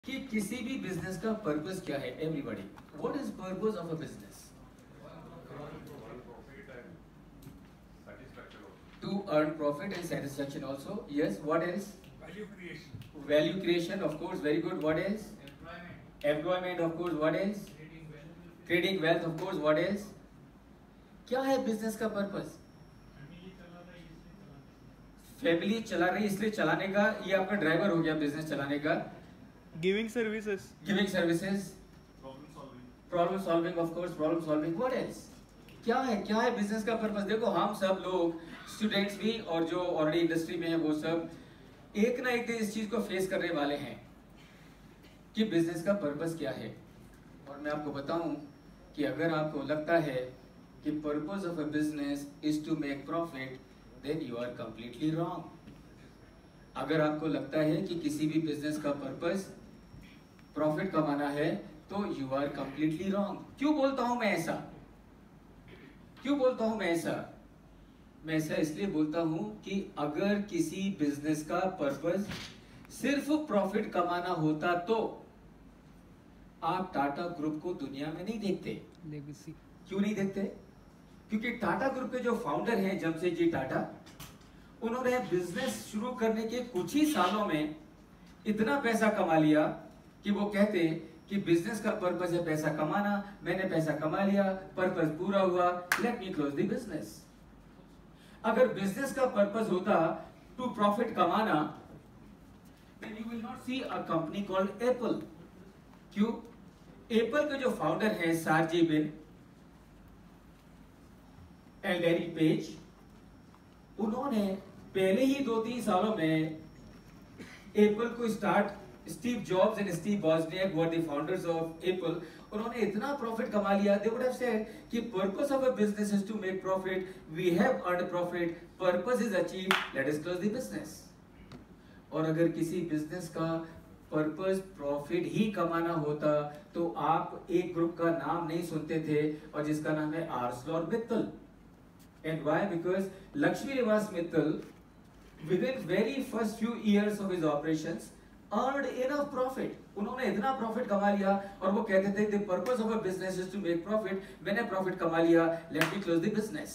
कि किसी भी बिजनेस का पर्पस क्या है। Everybody, what is purpose of a business? To earn profit and satisfaction also. Yes, what else? Value creation. Value creation, of course, very good. What else? Employment. Employment, of course. What else? Creating wealth. Creating wealth, of course. What else? क्या है business का purpose? Family चला रही इसलिए चलाने का, ये आपका ड्राइवर हो गया बिजनेस चलाने का। Giving services. Giving services. Problem solving. Problem solving, of course problem solving. What else? क्या है बिजनेस का पर्पस? देखो, हम सब लोग स्टूडेंट्स भी और जो ऑलरेडी इंडस्ट्री में है वो सब एक ना एक दिन इस चीज को फेस करने वाले हैं कि बिजनेस का पर्पस क्या है। और मैं आपको बताऊं कि अगर आपको लगता है कि purpose of a business is to make profit, then you are completely wrong. अगर आपको लगता है कि किसी भी बिजनेस का पर्पस प्रॉफिट कमाना है, तो यू आर कंप्लीटली रॉन्ग। क्यों बोलता हूं मैं ऐसा? मैं ऐसा इसलिए बोलता हूं कि अगर किसी बिजनेस का पर्पस सिर्फ प्रॉफिट कमाना होता तो आप टाटा ग्रुप को दुनिया में नहीं देखते। Legacy. क्यों नहीं देखते? क्योंकि टाटा ग्रुप के जो फाउंडर हैं जमशेदजी टाटा, उन्होंने बिजनेस शुरू करने के कुछ ही सालों में इतना पैसा कमा लिया कि वो कहते कि बिजनेस का पर्पस है पैसा कमाना, मैंने पैसा कमा लिया, पर्पस पूरा हुआ, let me close the business. अगर बिजनेस का पर्पस होता टू प्रॉफिट कमाना, then you will not see a company called Apple. क्यों? एप्पल के जो फाउंडर हैं Sergey Brin and Larry Page, उन्होंने पहले ही 2-3 सालों में एप्पल को start, Steve Jobs and Steve Wozniak were the founders of Apple, उन्होंने इतना प्रॉफिट कमा लिया, दे वुड हैव सेड कि purpose of a business is to make profit, we have earned profit, purpose is achieved, let us close the business. और अगर किसी business का purpose profit ही कमाना होता तो आप एक ग्रुप का नाम नहीं सुनते थे और जिसका नाम है Arcelor Mittal. And why? Because Lakshmi Niwas Mittal within very first few years of his operations earned enough profit. उन्होंने इतना प्रॉफिट कमा लिया और वो कहते थे the purpose of a business is to make profit. मैंने प्रॉफिट कमा लिया, let me close the business.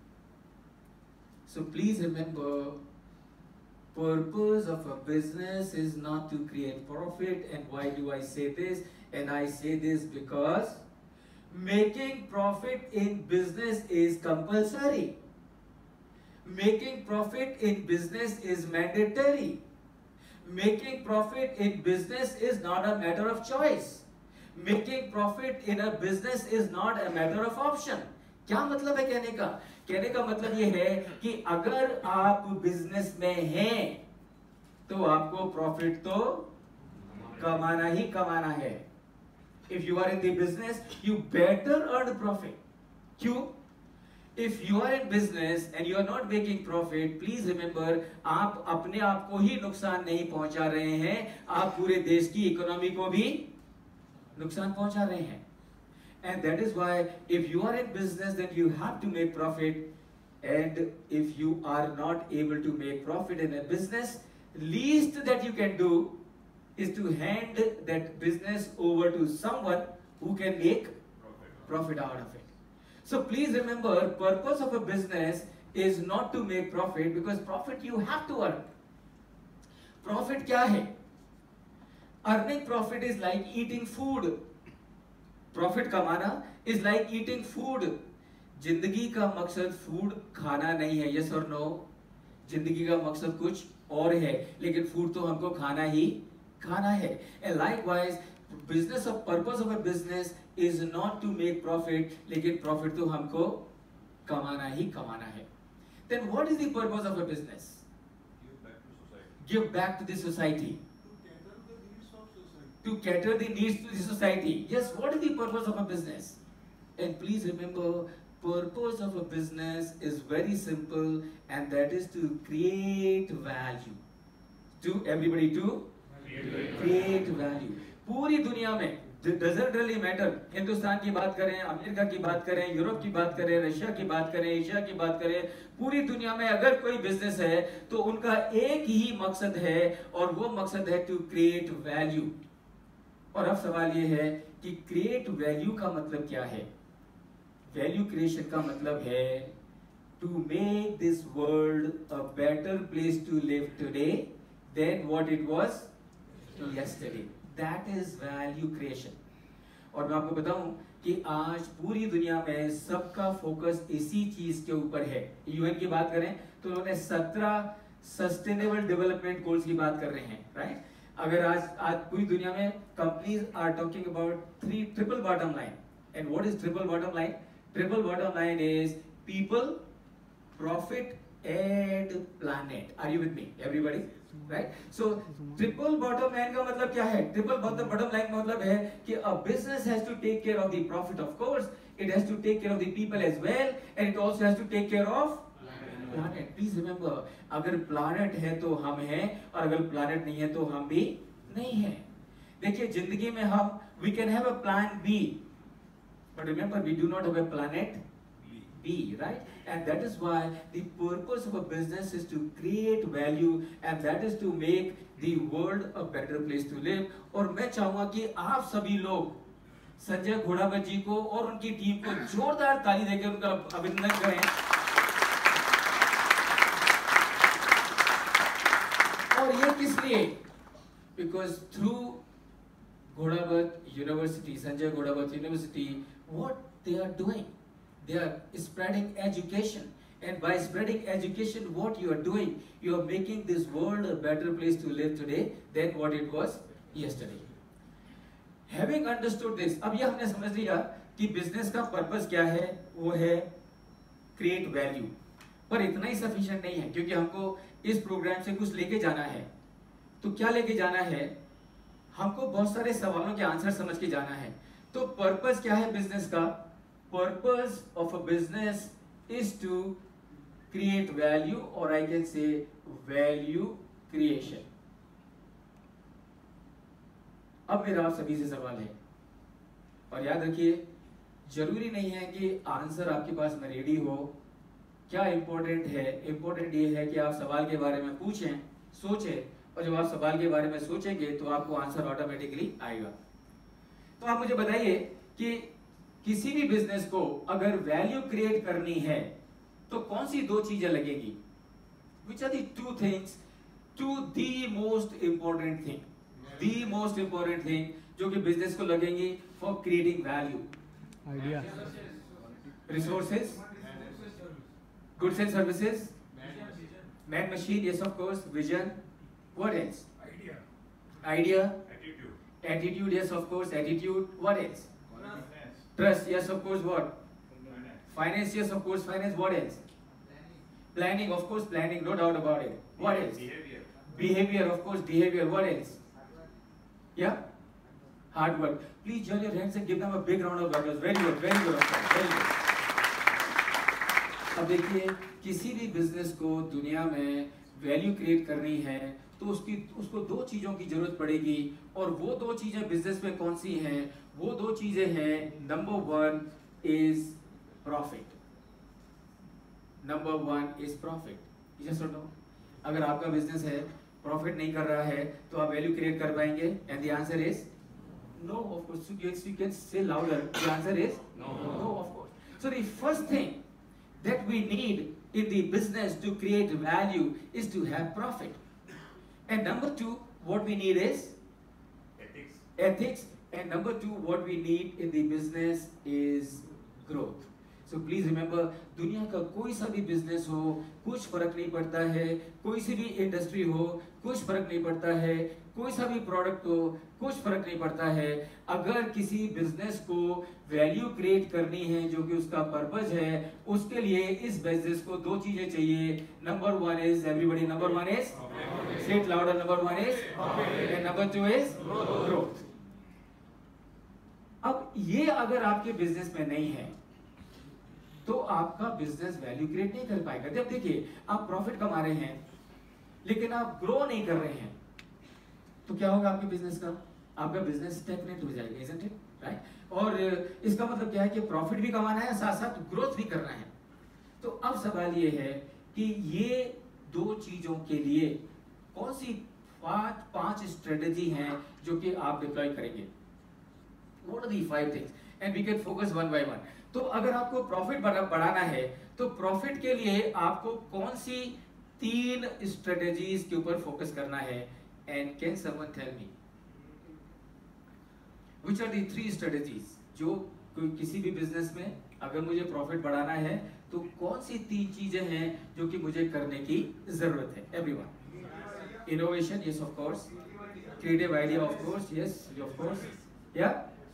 So please remember, purpose of a business is not to create profit. And why do I say this? And I say this because making profit in business is compulsory. Making profit in business is mandatory. Making profit in business is not a matter of choice. Making profit in a business is not a matter of option. क्या मतलब है कहने का? कहने का मतलब ये है कि अगर आप बिजनेस में हैं तो आपको प्रॉफिट तो कमाना ही कमाना है। If you are in the business, you better earn profit. क्यों? If you are in business and you are not making profit, please remember, आप अपने आप को ही नुकसान नहीं पहुंचा रहे हैं, आप पूरे देश की इकोनॉमी को भी नुकसान पहुंचा रहे हैं। And that is why if you are in business, then you have to make profit. And if you are not able to make profit in a business, least that you can do is to hand that business over to someone who can make profit out of it. So please remember, purpose of a business is not to make profit, because profit you have to earn. Profit क्या है? Earning profit is like eating food. Profit कमाना is like eating food. जिंदगी का मकसद food खाना नहीं है, yes or no? जिंदगी का मकसद कुछ और है, लेकिन फूड तो हमको खाना ही खाना है। And likewise, business of purpose of a business is not to make profit, लेकिन प्रॉफिट तो हमको कमाना ही कमाना है। Then what is the purpose of a business? Give back to the society. To cater the needs to the society. Yes, what is the purpose of a business? And please remember, purpose of a business is very simple, and that is to create value. To everybody to create value. पूरी दुनिया में doesn't really matter, Hindustan की बात करें, America की बात करें, Europe की बात करें, रशिया की बात करें, एशिया की बात करें, पूरी दुनिया में अगर कोई बिजनेस है तो उनका एक ही मकसद है और वो मकसद है टू क्रिएट वैल्यू। और अब सवाल ये है कि क्रिएट वैल्यू का मतलब क्या है। वैल्यू क्रिएशन का मतलब है to make this world a better place to live today then what it was yesterday. That is value creation. और मैं आपको बताऊं कि आज पूरी दुनिया में सबका फोकस इसी चीज के ऊपर है। यूएन की बात करें तो उन्होंने 17 सस्टेनेबल डेवलपमेंट गोल्स की बात कर रहे हैं, राइट। अगर आज पूरी दुनिया में companies are talking about 3 triple bottom line. And what is triple bottom line? Triple bottom line is people, profit and planet. Are you with me everybody? Right. So triple bottom line का मतलब क्या है? Triple bottom line का मतलब है कि a business has to take care of the profit, of course it has to take care of the people as well, and it also has to take care of planet. Please remember, अगर planet है तो हम हैं, और अगर planet नहीं है तो हम भी नहीं हैं। देखिए जिंदगी में हम we can have a plan B, but remember we do not have a planet B, right? And that is why the purpose of a business is to create value, and that is to make the world a better place to live. और मैं चाहूंगा कि आप सभी लोग संजय घोड़ावत जी को और उनकी टीम को जोरदार ताली देकर उनका अभिनंदन करें। और ये किस लिए? Because through Ghodawat University, Sanjay Ghodawat University, what they are doing, they are spreading education, and by spreading education what you are doing, you are making this world a better place to live today than what it was yesterday. Having understood this, अब ये हमने समझ लिया कि business का purpose क्या है, वो है क्रिएट वैल्यू। पर इतना ही सफिशिएंट नहीं है, क्योंकि हमको इस प्रोग्राम से कुछ लेके जाना है। तो क्या लेके जाना है? हमको बहुत सारे सवालों के आंसर समझ के जाना है। तो पर्पस क्या है बिजनेस का? Purpose of a business is to create value, or I can say value creation. अब मेरा आप सभी से सवाल है, और याद रखिए जरूरी नहीं है कि आंसर आपके पास में रेडी हो। क्या इंपॉर्टेंट है? इंपॉर्टेंट ये है कि आप सवाल के बारे में पूछें, सोचें, और जब आप सवाल के बारे में सोचेंगे तो आपको आंसर ऑटोमेटिकली आएगा। तो आप मुझे बताइए कि किसी भी बिजनेस को अगर वैल्यू क्रिएट करनी है तो कौन सी दो चीजें लगेगी? Which are the two things, to the most important thing, the most important thing जो कि बिजनेस को लगेंगी for creating value? Idea, resources, goods and services, man machine, yes of course, vision, what else? Idea, attitude, yes of course, attitude, what else? Trust, yes of course, what? Finance, yes of course, finance, what else? Planning, of course, planning, no doubt about it. What else? Behavior, of course, behavior, what else? Yeah? Hard work. Please join your hands and give them a big round of applause. Very good, very good, very good. अब देखिए किसी भी business को दुनिया में value create करनी है तो उसको दो चीजों की जरूरत पड़ेगी, और वो दो चीजें बिजनेस में कौन सी हैं? वो दो चीजें हैं, number 1 is profit. Number 1 is profit. Yes और नो? अगर आपका बिजनेस है, प्रॉफिट नहीं कर रहा है, तो आप वैल्यू क्रिएट कर पाएंगे? And the answer is no, of course. You can say louder, the answer is no, of course. So the first thing that we need in the business to create value is to have profit. And number 2, what we need is ethics. And number 2, what we need in the business is growth. So please remember, दुनिया का कोई सा भी business हो, कुछ फर्क नहीं पड़ता है, कोई सी भी इंडस्ट्री हो, कुछ फर्क नहीं पड़ता है, कोई सा भी प्रोडक्ट हो, कुछ फर्क नहीं पड़ता है, अगर किसी बिजनेस को वैल्यू क्रिएट करनी है जो कि उसका पर्पस है, उसके लिए इस बिजनेस को दो चीजें चाहिए। Number 1 is, everybody, number 1 is, say it louder, number 1 is, and number 2 is growth. अब ये अगर आपके बिजनेस में नहीं है तो आपका बिजनेस वैल्यू क्रिएट नहीं कर पाएगा। जब देखिए आप प्रॉफिट कमा रहे हैं लेकिन आप ग्रो नहीं कर रहे हैं तो क्या होगा आपके बिजनेस का? आपका बिजनेस स्टैग्नेंट हो जाएगा, इजंट इट? राइट। और इसका मतलब क्या है कि प्रॉफिट भी कमाना है, साथ साथ ग्रोथ भी करना है। तो अब सवाल ये है कि ये दो चीजों के लिए कौन सी पांच स्ट्रेटेजी हैं जो कि आप डिप्लॉय करेंगे? What are the 5 things? And we can focus one by one. तो अगर आपको प्रॉफिट बढ़ाना है तो प्रॉफिट के लिए आपको कौन सी 3 स्ट्रेटेजीज के ऊपर फोकस करना है? And can someone tell me which are the 3 strategies जो कोई किसी भी बिजनेस में अगर मुझे प्रॉफिट बढ़ाना है तो कौन सी 3 चीजें हैं जो कि मुझे करने की जरूरत है? Everyone. Innovation, yes of course. Creative idea, of course, yes of course. या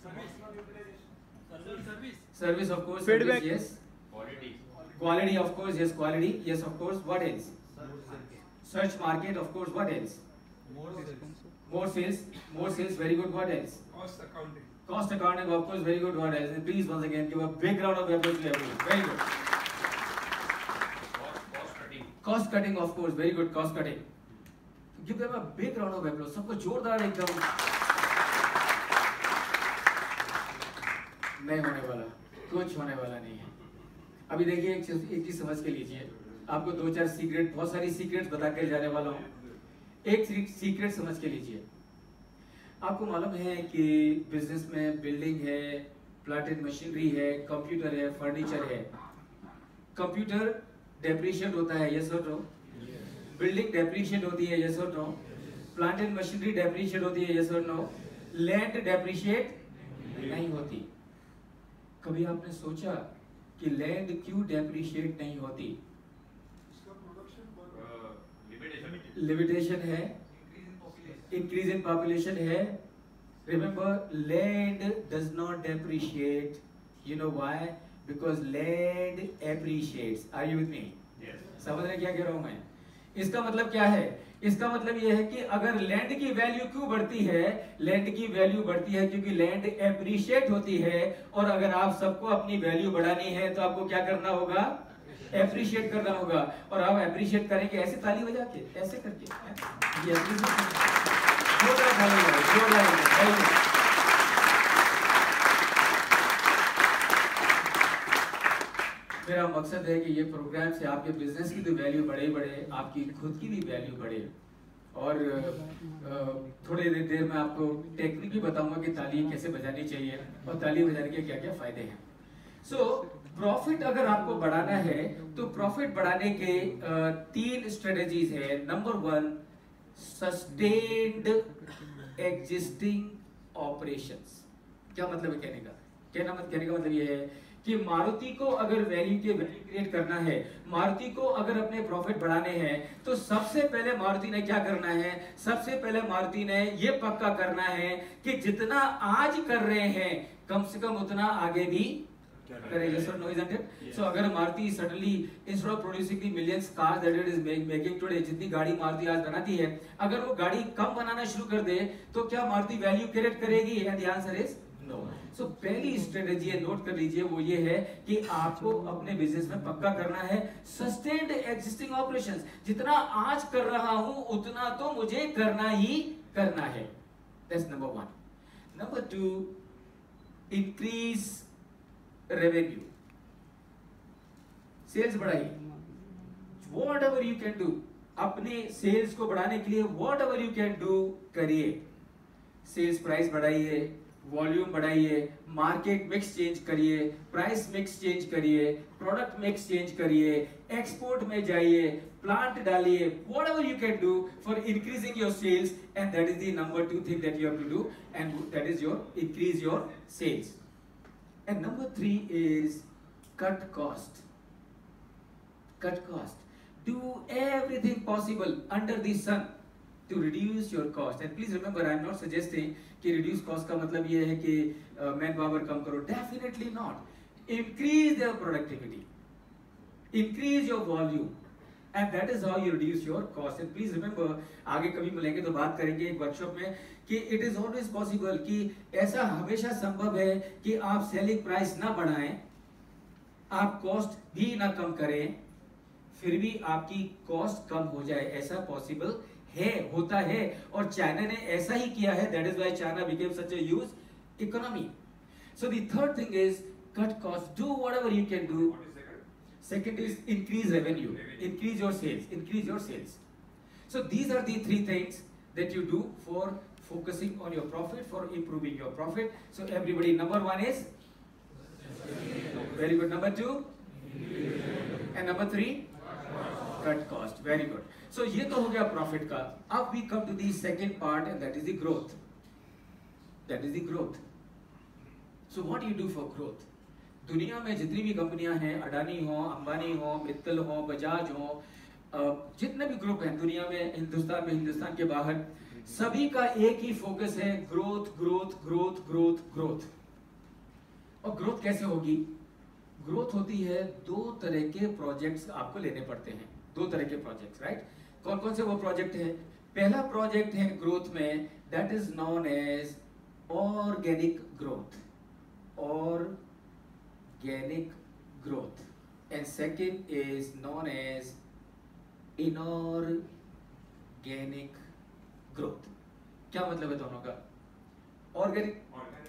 service, of course. Feedback. Service, yes. Quality, of course. Yes, quality. Yes, of course. What else? Search market, of course. What else? More sales. More sales. Very good. What else? Cost accounting. Cost accounting, of course. Very good. What else? And please, once again, give a big round of applause to everyone. Very good. Cost cutting. Cost cutting, of course. Very good. Cost cutting. Give them a big round of applause. सबको जोरदार एकदम. नहीं होने वाला, कुछ होने वाला नहीं है. अभी देखिए एक चीज समझ के लीजिए. आपको 2-4 सीक्रेट, बहुत सारी सीक्रेट्स बता के जाने वाला हूँ. एक सीक्रेट समझ के लीजिए. आपको मालूम है कि बिजनेस में बिल्डिंग है, प्लांट एंड मशीनरी है, कंप्यूटर है, फर्नीचर है. कंप्यूटर डेप्रिशिएट होता है, यस और नो. बिल्डिंग डेप्रिशिएट होती है, यस और no. Plant and machinery depreciate होती है, यस और नो. लैंड डेप्रिशिएट नहीं होती. कभी आपने सोचा कि लैंड क्यों डेप्रिशिएट नहीं होती? लिमिटेशन है, इंक्रीज इन पॉपुलेशन है. Remember, land does not depreciate. You know why? Because land appreciates. Are you with me? समझ रहे क्या कह रहा हूं मैं? इसका मतलब क्या है? इसका मतलब यह है कि अगर लैंड की वैल्यू क्यों बढ़ती है? लैंड की वैल्यू बढ़ती है क्योंकि लैंड एप्रिशिएट होती है. और अगर आप सबको अपनी वैल्यू बढ़ानी है तो आपको क्या करना होगा? एप्रिशिएट करना होगा. और आप एप्रिशिएट करेंगे ऐसे ताली बजा के, ऐसे करके. ये मेरा मकसद है कि ये प्रोग्राम से आपके बिजनेस की तो वैल्यू बढ़े, आपकी खुद की भी वैल्यू बढ़े. और थोड़ी देर में आपको टेक्निक भी बताऊंगा कि ताली कैसे बजानी चाहिए और ताली बजाने के क्या क्या फायदे हैं. सो प्रॉफिट अगर आपको बढ़ाना है तो प्रॉफिट बढ़ाने के 3 स्ट्रेटेजीज है. Number 1, sustained existing operations. क्या मतलब है कहने का? कहने का मतलब ये है कि मारुति को अगर वैल्यू क्रिएट करना है, मारुति को अगर अपने प्रॉफिट बढ़ाने हैं तो सबसे पहले मारुति ने क्या करना है? सबसे पहले मारुति ने ये पक्का करना है कि जितना आज कर रहे हैं कम से कम उतना आगे भी करेंगे. So no, isn't it? So अगर Maruti suddenly instead of producing the millions cars that it is making today, जितनी गाड़ी मारुति आज बनाती है, अगर वो गाड़ी कम बनाना शुरू कर दे तो क्या मारुति वैल्यू क्रिएट करेगी? And the answer is no. So पहली स्ट्रेटेजी है, नोट कर लीजिए, वो ये है कि आपको अपने बिजनेस में पक्का करना है सस्टेन्ड एग्जिस्टिंग ऑपरेशंस. जितना आज कर रहा हूं उतना तो मुझे करना ही करना है. That's number 1. Number 2, increase revenue. Sales बढ़ाइए. Whatever you can do, अपने सेल्स को बढ़ाने के लिए whatever you can do करिए. सेल्स प्राइस बढ़ाइए, वॉल्यूम बढ़ाइए, मार्केट मिक्स चेंज करिए, प्राइस मिक्स चेंज करिए, प्रोडक्ट मिक्स चेंज करिए, एक्सपोर्ट में जाइए, प्लांट डालिए. Whatever you can do for increasing your sales, and that is the number 2 thing that you have to do, and that is your increase your sales. And number 3 is cut cost. Cut cost. Do everything possible under the sun to reduce your cost. And please remember, I am not suggesting कि reduce cost का मतलब ये है कि man power कम करो. Definitely not. Increase their productivity. Increase your volume. And that is how you reduce your cost. And please remember, आगे कभी मिलेंगे तो बात करेंगे एक वर्कशॉप में कि it is always possible कि ऐसा हमेशा संभव है कि आप selling price ना बढ़ाएं, आप cost भी ना कम करें, फिर भी आपकी कॉस्ट कम हो जाए. ऐसा पॉसिबल है, होता है, और चाइना ने ऐसा ही किया है. That is why China became such a huge economy. So the third thing is cut cost. Do whatever you can do. Second is increase revenue, increase your sales, increase your sales. So these are the 3 things that you do for focusing on your profit, for improving your profit. So everybody, number one is very good. Number two and number three, cut cost. Very good. So ये तो हो गया profit का. अब we come to the second part and that is the growth. That is the growth. So what do you do for growth? दुनिया में जितनी भी कंपनियां हैं, अडानी हो, अंबानी हो, मित्तल हो, बजाज हो, जितने भी ग्रुप हैं दुनिया में, हिंदुस्तान के बाहर, सभी का एक ही फोकस है, growth growth growth growth growth. और ग्रोथ कैसे होगी? ग्रोथ होती है दो तरह के प्रोजेक्ट्स आपको लेने पड़ते हैं. दो तरह के प्रोजेक्ट्स, राइट? कौन कौन से वो प्रोजेक्ट है? पहला प्रोजेक्ट है ग्रोथ में, that is known as organic growth. Organic growth. And second is known as inorganic growth. क्या मतलब है दोनों का? ऑर्गेनिक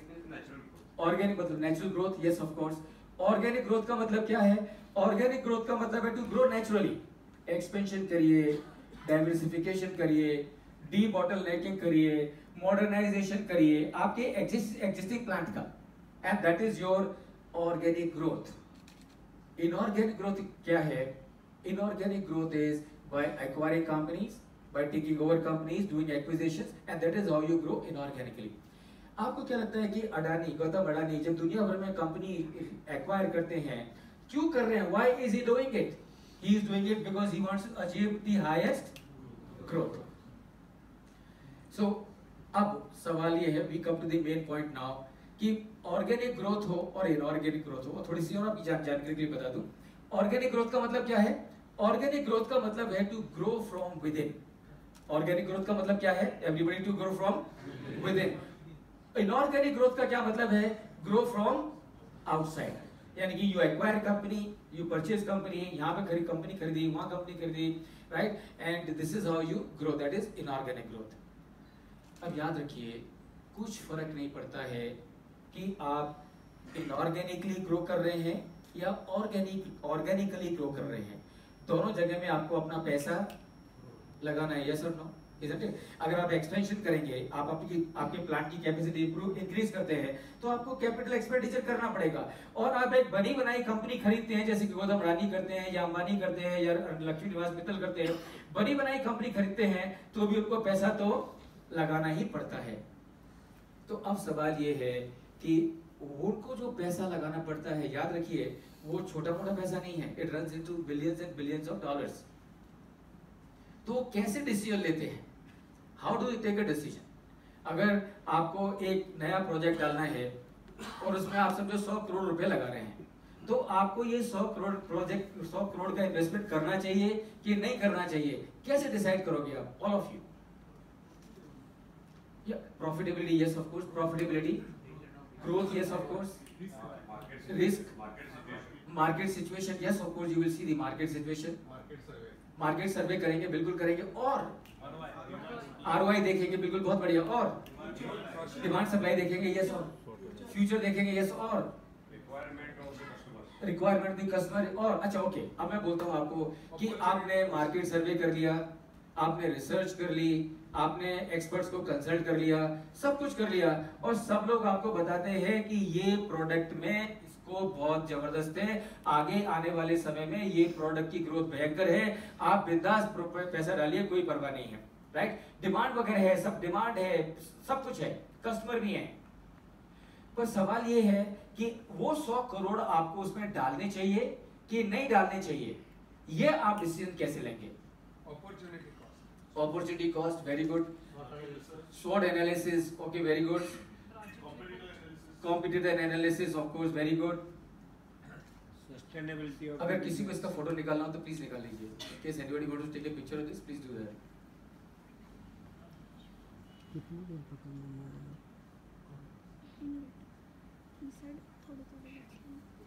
मतलब natural growth. Yes of course. Organic growth का मतलब क्या है? ऑर्गेनिक ग्रोथ का मतलब है टू ग्रो नेचुरली. एक्सपेंशन करिए, डाइवर्सिफिकेशन करिए, डी बॉटलनेकिंग करिए, मॉडर्नाइजेशन करिए आपके एग्जिस्टिंग प्लांट का, and that is your organic growth. Inorganic growth क्या है? Inorganic growth is by acquiring companies, by taking over companies, doing acquisitions, and that is how you grow inorganically. आपको क्या लगता है कि गौतम अडानी जब दुनिया भर में कंपनी एक्वायर करते हैं, क्यों कर रहे हैं? Why is he doing it? He is doing it because he wants to achieve the highest growth. So अब सवाल ये है, we come to the main point now, कि ऑर्गेनिक ग्रोथ हो और इनऑर्गेनिक ग्रोथ हो. थोड़ी सी और आपकी जानकारी के लिए बता दूं. ऑर्गेनिक ग्रोथ का मतलब क्या है? ऑर्गेनिक ग्रोथ का मतलब है to grow from within. Organic growth का मतलब क्या है? Everybody to grow from within. Inorganic growth का क्या मतलब है? Grow from outside. यानी कि you acquire company, you purchase company, यहाँ पे कंपनी खरीदी, वहां कंपनी खरीदी, right? And this is how you grow. That is inorganic growth. अब याद रखिए, कुछ फर्क नहीं पड़ता है कि आप इनऑर्गेनिकली ग्रो कर रहे हैं या ऑर्गेनिकली ग्रो कर रहे हैं. दोनों जगह में आपको अपना पैसा लगाना है. यस और नो? Isn't it? अगर आप एक्सपेंशन करेंगे, आप आपके प्लांट की कैपेसिटी इंक्रीज करते हैं, तो आपको कैपिटल एक्सपेंडिचर करना पड़ेगा. और आप एक बनी बनाई कंपनी खरीदते हैं, जैसे कि गौतम अडानी करते हैं या अंबानी करते हैं या लक्ष्मी निवास मित्तल करते हैं, बनी बनाई कंपनी खरीदते हैं, तो भी उनको पैसा तो लगाना ही पड़ता है. तो अब सवाल ये है कि उनको जो पैसा लगाना पड़ता है, याद रखिए, वो छोटा मोटा पैसा नहीं है. It runs into billions and billions of dollars. तो कैसे डिसीजन लेते हैं? How do you take a decision? अगर आपको एक नया प्रोजेक्ट डालना है और उसमें आप समझो 100 करोड़ रुपए लगा रहे हैं, तो आपको ये 100 करोड़ का इन्वेस्टमेंट करना चाहिए कि नहीं करना चाहिए? कैसे डिसाइड करोगे आप? All of you. Profitability, yes of course. Profitability. Growth, yes of course. Risk, market situation, yes of course. You will see the market situation. Market survey करेंगे, बिल्कुल करेंगे. और आरओआई देखेंगे, बिल्कुल, बहुत बढ़िया. और डिमांड सप्लाई देखेंगे, यस. और फ्यूचर देखेंगे, यस. और रिक्वायरमेंट द कस्टमर. और अच्छा, ओके, अब मैं बोलता हूँ आपको कि आपने मार्केट सर्वे कर लिया, आपने रिसर्च कर ली, आपने एक्सपर्ट्स को कंसल्ट कर लिया, सब कुछ कर लिया, और सब लोग आपको बताते हैं कि ये प्रोडक्ट में स्कोप बहुत जबरदस्त है, आगे आने वाले समय में ये प्रोडक्ट की ग्रोथ भयंकर है, आप बिंदास पैसा डालिए, कोई परवाह नहीं है, राइट? डिमांड वगैरह है, सब डिमांड है, सब कुछ है, कस्टमर भी है. पर सवाल ये है कि वो 100 करोड़ आपको उसमें डालने चाहिए कि नहीं डालने चाहिए? ये आप डिसीजन कैसे लेंगे? Opportunity cost, very good. SWOT analysis, okay, very good. Competitor analysis, of course, very good. Sustainability of. अगर किसी को इसका फोटो निकालना हो तो प्लीज निकाल लीजिए. In case anybody wants to take a picture of this, please do that. He said थोड़े थोड़े.